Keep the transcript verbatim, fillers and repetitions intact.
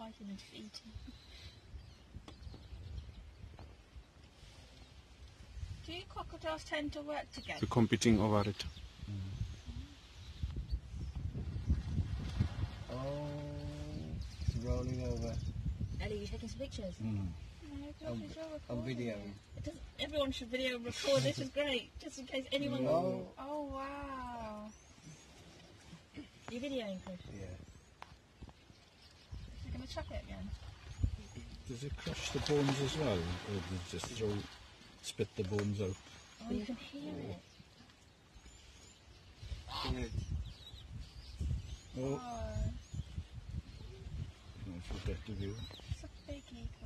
fighting and defeating. Do you crocodiles tend to work together? They're competing over it. Mm. Oh, it's rolling over. Ellie, you taking some pictures? Mm. No, I'm, because you're I'm recording videoing. it. It doesn't, everyone should video and record. This is great, just in case anyone... No. Oh, wow. You're videoing, Chris? Yeah. You're going to chuck it again? Does it crush the bones as well, or does it just throw, spit the bones out? Oh, you can hear it. Good. Oh, Oh, no, forget to view. it's a biggie.